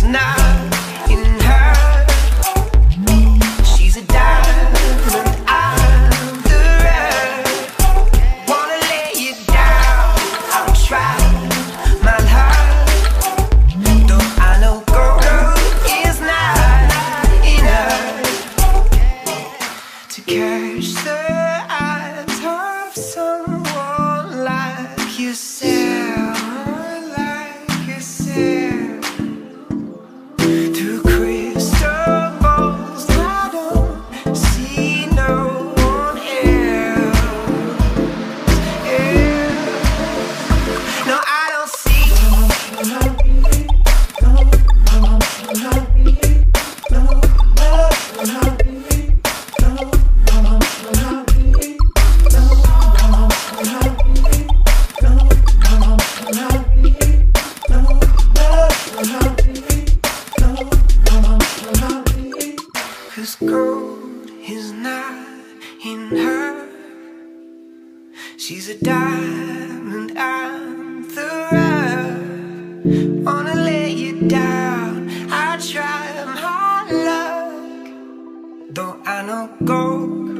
not in her. She's a diamond, I'm the rough. Wanna lay you down, I'll try my luck. Though I know gold is not enough to catch the eyes of someone like yourself, like yourself. Through crystal balls, I don't see no one else. No, I don't see. Cause gold is not in her. She's a diamond, I'm the rough. Wanna lay you down, I try my luck. Though I know gold